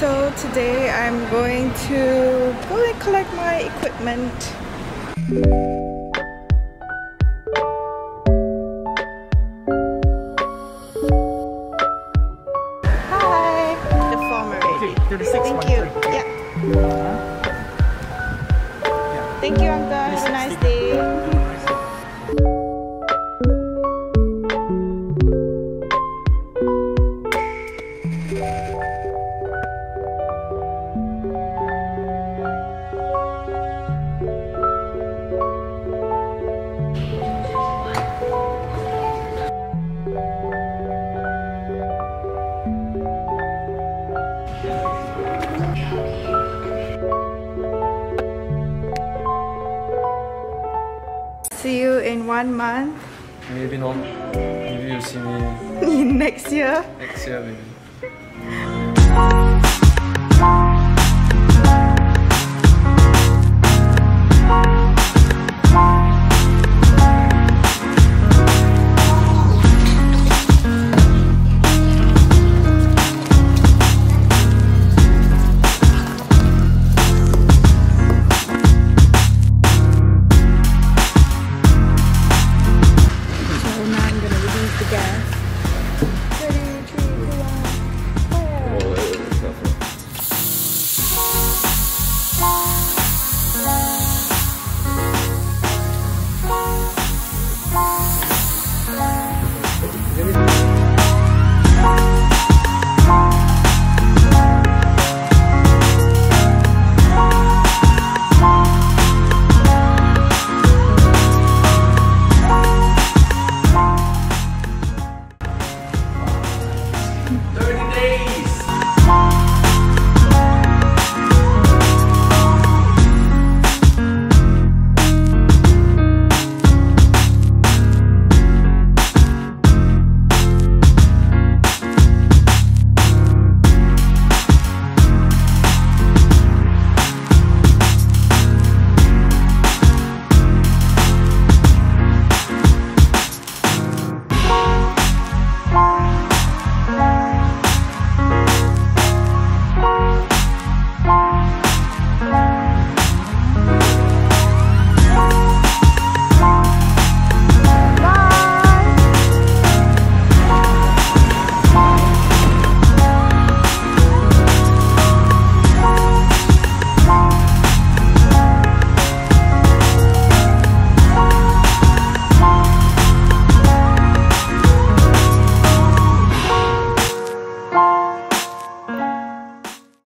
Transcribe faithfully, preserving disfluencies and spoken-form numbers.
So today I'm going to go and collect my equipment. Hi! The form already. Thank you. Yeah. Thank you, Uncle. Have a nice day. See you in one month. Maybe not. Maybe you'll see me next year. next year maybe.